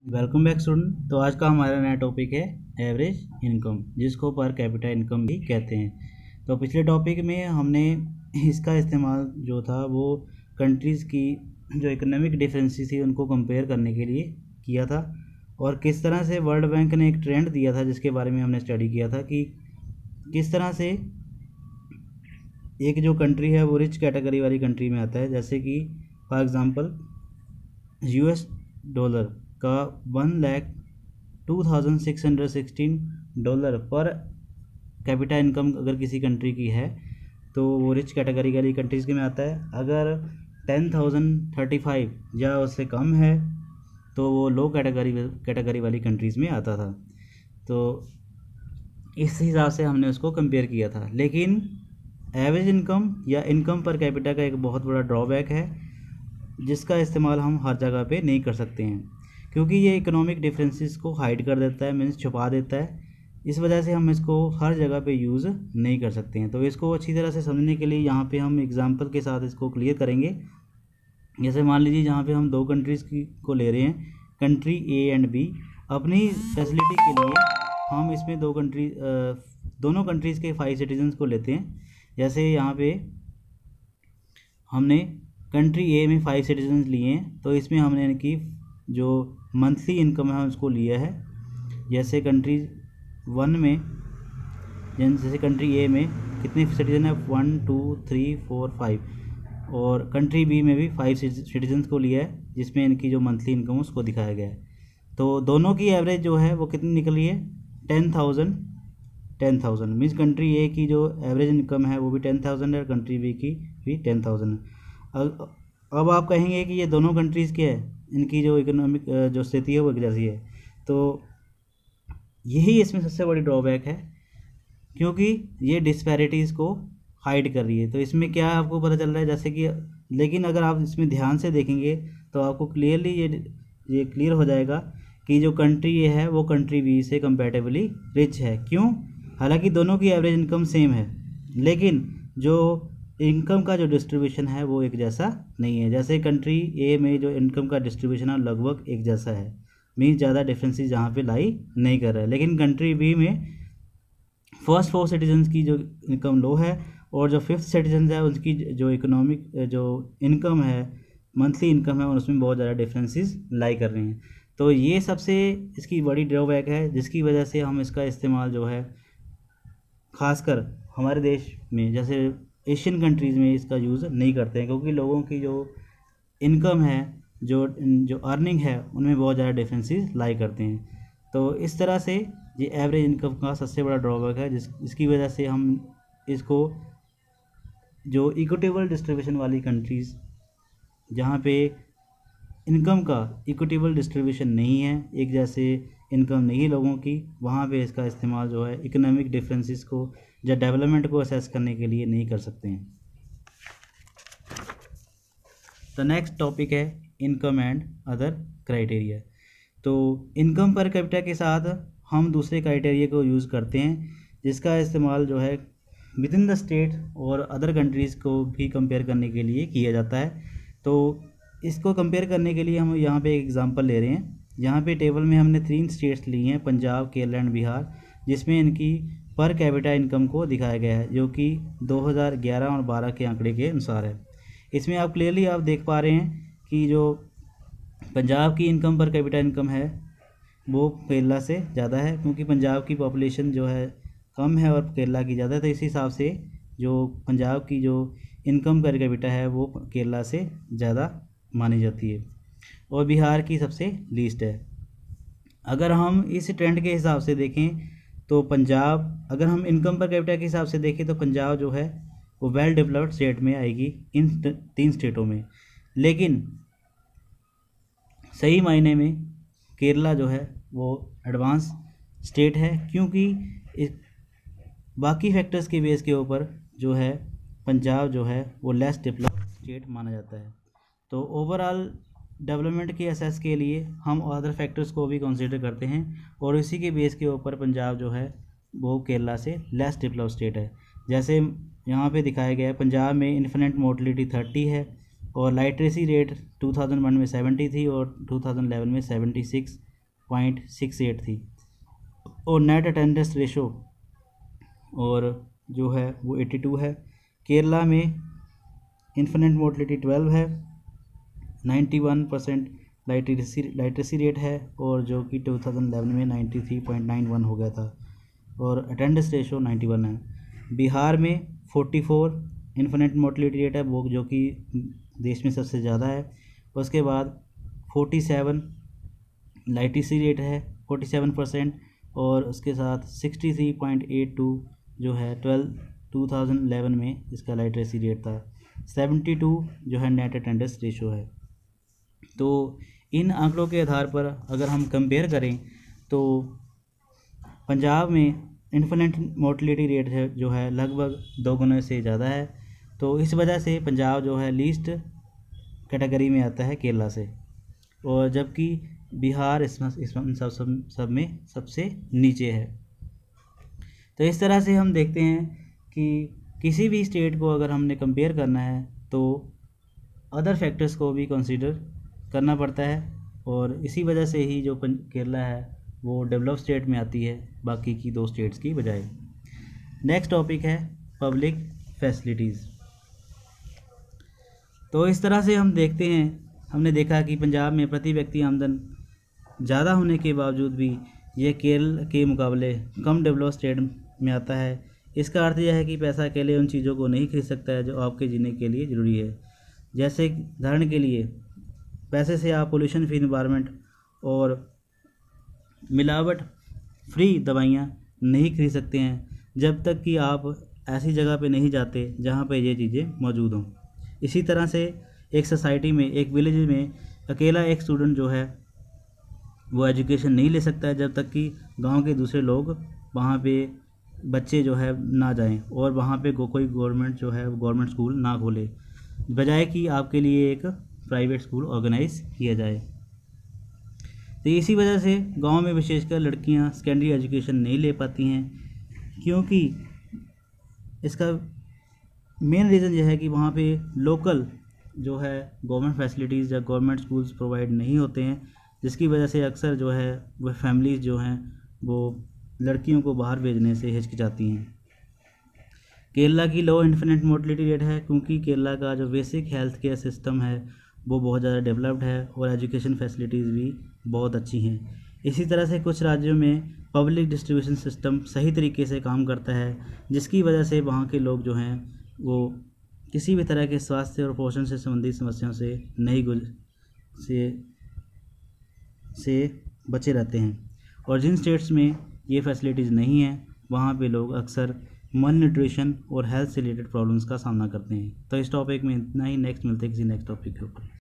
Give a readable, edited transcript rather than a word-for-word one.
Welcome back student. तो आज का हमारा नया टॉपिक है एवरेज इनकम, जिसको पर कैपिटा इनकम भी कहते हैं। तो पिछले टॉपिक में हमने इसका इस्तेमाल जो था वो कंट्रीज़ की जो इकोनॉमिक डिफरेंसेस थी उनको कंपेयर करने के लिए किया था, और किस तरह से वर्ल्ड बैंक ने एक ट्रेंड दिया था जिसके बारे में हमने स्टडी किया था कि किस तरह से एक जो कंट्री है वो रिच कैटेगरी वाली कंट्री में आता है। जैसे कि फॉर एग्ज़ाम्पल यूएस डॉलर का 1,02,616 डॉलर पर कैपिटा इनकम अगर किसी कंट्री की है तो वो रिच कैटेगरी वाली कंट्रीज़ के में आता है। अगर 10,035 या उससे कम है तो वो लो कैटेगरी वाली कंट्रीज़ में आता था। तो इस हिसाब से हमने उसको कंपेयर किया था। लेकिन एवरेज इनकम या इनकम पर कैपिटा का एक बहुत बड़ा ड्रॉबैक है जिसका इस्तेमाल हम हर जगह पे नहीं कर सकते हैं, क्योंकि ये इकोनॉमिक डिफरेंसेस को हाइड कर देता है, मीन्स छुपा देता है। इस वजह से हम इसको हर जगह पे यूज़ नहीं कर सकते हैं। तो इसको अच्छी तरह से समझने के लिए यहाँ पे हम एग्जांपल के साथ इसको क्लियर करेंगे। जैसे मान लीजिए यहाँ पे हम दो कंट्रीज़ को ले रहे हैं, कंट्री ए एंड बी। अपनी फैसिलिटी के लिए हम इसमें दोनों कंट्रीज़ के 5 सिटीजन्स को लेते हैं। जैसे यहाँ पे हमने कंट्री ए में 5 सिटीजन्स लिए हैं, तो इसमें हमने इनकी जो मंथली इनकम है उसको लिया है। जैसे कंट्री 1 में, जैसे कंट्री ए में कितने सिटीजन है, 1 2 3 4 5, और कंट्री बी में भी 5 सिटीजन्स को लिया है जिसमें इनकी जो मंथली इनकम है उसको दिखाया गया है। तो दोनों की एवरेज जो है वो कितनी निकली है, 10,000 मीन्स कंट्री ए की जो एवरेज इनकम है वो भी 10,000 है और कंट्री बी की भी 10,000 है। अब आप कहेंगे कि ये दोनों कंट्रीज़ क्या है, इनकी जो इकोनॉमिक जो स्थिति है वो एक जैसी है। तो यही इसमें सबसे बड़ी ड्रॉबैक है, क्योंकि ये डिस्पैरिटीज़ को हाइड कर रही है। तो इसमें क्या आपको पता चल रहा है, जैसे कि लेकिन अगर आप इसमें ध्यान से देखेंगे तो आपको क्लियरली ये क्लियर हो जाएगा कि जो कंट्री ए है वो कंट्री बी से कंपैरेटिवली रिच है। क्यों? हालांकि दोनों की एवरेज इनकम सेम है, लेकिन जो इनकम का जो डिस्ट्रीब्यूशन है वो एक जैसा नहीं है। जैसे कंट्री ए में जो इनकम का डिस्ट्रीब्यूशन है लगभग एक जैसा है, मीन्स ज़्यादा डिफरेंसेस जहाँ पे लाई नहीं कर रहा है। लेकिन कंट्री बी में फर्स्ट 4 सिटीजन्स की जो इनकम लो है, और जो 5th सिटीजन है उसकी जो इकोनॉमिक जो इनकम है, मंथली इनकम है, और उसमें बहुत ज़्यादा डिफरेंसेस लाई कर रहे हैं। तो ये सबसे इसकी बड़ी ड्रॉबैक है, जिसकी वजह से हम इसका इस्तेमाल जो है ख़ासकर हमारे देश में, जैसे एशियन कंट्रीज़ में इसका यूज़ नहीं करते हैं, क्योंकि लोगों की जो इनकम है, जो अर्निंग है, उनमें बहुत ज़्यादा डिफरेंसेस लाई करते हैं। तो इस तरह से ये एवरेज इनकम का सबसे बड़ा ड्रॉबैक है, जिसकी वजह से हम इसको जो इक्विटेबल डिस्ट्रीब्यूशन वाली कंट्रीज़ जहाँ पे इनकम का इक्विटेबल डिस्ट्रीब्यूशन नहीं है, एक जैसे इनकम नहीं है लोगों की, वहाँ पे इसका इस्तेमाल जो है इकोनॉमिक डिफरेंसेस को या डेवलपमेंट को असेस करने के लिए नहीं कर सकते हैं। तो नेक्स्ट टॉपिक है इनकम एंड अदर क्राइटेरिया। तो इनकम पर कैपिटा के साथ हम दूसरे क्राइटेरिया को यूज़ करते हैं, जिसका इस्तेमाल जो है विद इन द स्टेट और अदर कंट्रीज़ को भी कंपेयर करने के लिए किया जाता है। तो इसको कंपेयर करने के लिए हम यहाँ पे एक एग्जांपल ले रहे हैं। यहाँ पे टेबल में हमने 3 स्टेट्स ली हैं, पंजाब, केरला एंड बिहार, जिसमें इनकी पर कैपिटा इनकम को दिखाया गया है, जो कि 2011 और 12 के आंकड़े के अनुसार है। इसमें आप क्लियरली आप देख पा रहे हैं कि जो पंजाब की इनकम पर कैपिटा इनकम है वो केरला से ज़्यादा है, क्योंकि पंजाब की पॉपुलेशन जो है कम है और केरला की ज़्यादा है। तो इस हिसाब से जो पंजाब की जो इनकम पर कैपिटा है वो केरला से ज़्यादा मानी जाती है, और बिहार की सबसे लीस्ट है। अगर हम इस ट्रेंड के हिसाब से देखें तो पंजाब, अगर हम इनकम पर कैपिटा के हिसाब से देखें तो पंजाब जो है वो वेल डेवलप्ड स्टेट में आएगी इन 3 स्टेटों में। लेकिन सही मायने में केरला जो है वो एडवांस स्टेट है, क्योंकि बाकी फैक्टर्स के बेस के ऊपर जो है पंजाब जो है वो लेस डेवलप्ड स्टेट माना जाता है। तो ओवरऑल डेवलपमेंट के असेस के लिए हम अदर फैक्टर्स को भी कंसीडर करते हैं, और इसी के बेस के ऊपर पंजाब जो है वो केरला से लेस डेवलप्ड स्टेट है। जैसे यहाँ पे दिखाया गया है, पंजाब में इन्फेंट मोर्टलिटी 30 है, और लिटरेसी रेट 2001 में 70 थी और 2011 में 76 0.68 थी। और नेट अटेंडेंस रेशो और जो है वो 82 है। केरला में इन्फेंट मोर्टलिटी 12 है, 91% लाइटरेसी रेट है, और जो कि 2011 में 93.91 हो गया था, और अटेंडेंस रेशो 91 है। बिहार में 44 इन्फेंट मोर्टलिटी रेट है, वो जो कि देश में सबसे ज़्यादा है। उसके बाद 47 लाइटरेसी रेट है 47%, और उसके साथ 63.82 जो है 2011 में इसका लाइटरेसी रेट था। 72 जो है नेट अटेंडेंस रेशो है। तो इन आंकड़ों के आधार पर अगर हम कंपेयर करें तो पंजाब में इन्फेंट मोर्टलिटी रेट है जो है लगभग 2 गुना से ज़्यादा है। तो इस वजह से पंजाब जो है लीस्ट कैटेगरी में आता है केरला से, और जबकि बिहार इसमें सब में सबसे नीचे है। तो इस तरह से हम देखते हैं कि किसी भी स्टेट को अगर हमने कंपेयर करना है तो अदर फैक्टर्स को भी कंसीडर करना पड़ता है, और इसी वजह से ही जो केरला है वो डेवलप स्टेट में आती है बाकी की 2 स्टेट्स की बजाय। नेक्स्ट टॉपिक है पब्लिक फैसिलिटीज़। तो इस तरह से हम देखते हैं, हमने देखा कि पंजाब में प्रति व्यक्ति आमदन ज़्यादा होने के बावजूद भी ये केरल के मुकाबले कम डेवलप स्टेट में आता है। इसका अर्थ यह है कि पैसा अकेले उन चीज़ों को नहीं खरीद सकता है जो आपके जीने के लिए ज़रूरी है। जैसे उदाहरण के लिए पैसे से आप पोल्यूशन फ्री इन्वायरमेंट और मिलावट फ्री दवाइयाँ नहीं खरीद सकते हैं जब तक कि आप ऐसी जगह पे नहीं जाते जहाँ पे ये चीज़ें मौजूद हों। इसी तरह से एक सोसाइटी में, एक विलेज में अकेला एक स्टूडेंट जो है वो एजुकेशन नहीं ले सकता है जब तक कि गांव के दूसरे लोग वहाँ पे बच्चे जो है ना जाएं और वहाँ पे कोई गवर्नमेंट जो है गवर्नमेंट स्कूल ना खोले, बजाय कि आपके लिए एक प्राइवेट स्कूल ऑर्गेनाइज किया जाए। तो इसी वजह से गांव में विशेषकर लड़कियां सेकेंडरी एजुकेशन नहीं ले पाती हैं, क्योंकि इसका मेन रीज़न यह है कि वहाँ पे लोकल जो है गवर्नमेंट फैसिलिटीज़ या गवर्नमेंट स्कूल्स प्रोवाइड नहीं होते हैं, जिसकी वजह से अक्सर जो है वह फैमिलीज़ जो हैं वो लड़कियों को बाहर भेजने से हिचकिचाती हैं। केरला की लो इन्फेंट मोर्टलिटी रेट है क्योंकि केरला का जो बेसिक हेल्थ केयर सिस्टम है वो बहुत ज़्यादा डेवलप्ड है और एजुकेशन फैसिलिटीज़ भी बहुत अच्छी हैं। इसी तरह से कुछ राज्यों में पब्लिक डिस्ट्रीब्यूशन सिस्टम सही तरीके से काम करता है, जिसकी वजह से वहाँ के लोग जो हैं वो किसी भी तरह के स्वास्थ्य और पोषण से संबंधित समस्याओं से नहीं से बचे रहते हैं। और जिन स्टेट्स में ये फैसिलिटीज़ नहीं हैं वहाँ पे लोग अक्सर मल न्यूट्रिशन और हेल्थ से रिलेटेड प्रॉब्लम्स का सामना करते हैं। तो इस टॉपिक में इतना ही। नेक्स्ट मिलते हैं किसी नेक्स्ट टॉपिक के ऊपर।